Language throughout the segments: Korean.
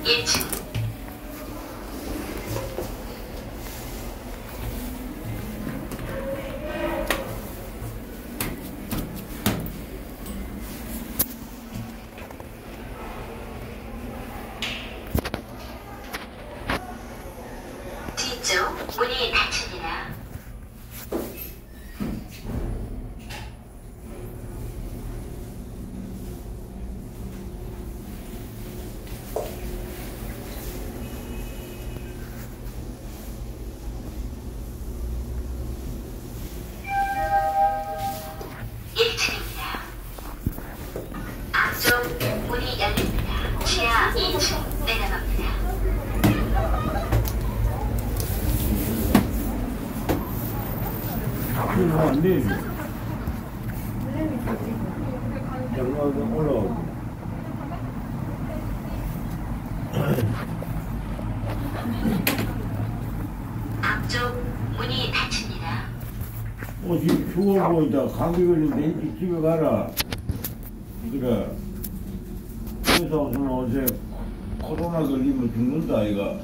1층. 뒤쪽 문이 닫힙니다. 앞쪽 문이 열립니다. 지하 2층 내려갑니다. 이거 안 돼. 양말도 올라오고. 앞쪽 문이 닫힙니다. 지금 추워 보인다. 감기 걸린데 일찍 집에 가라. 그래. 회사 오면 어제 코로나 걸리면 죽는다, 아이가.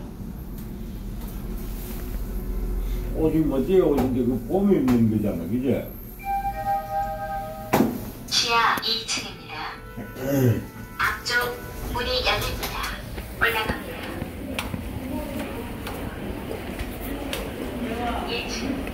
옷이 멋지게 오는데 그 봄에 입는 거잖아, 그제? 지하 2층입니다. 앞쪽 문이 열립니다. 올라갑니다. 2층.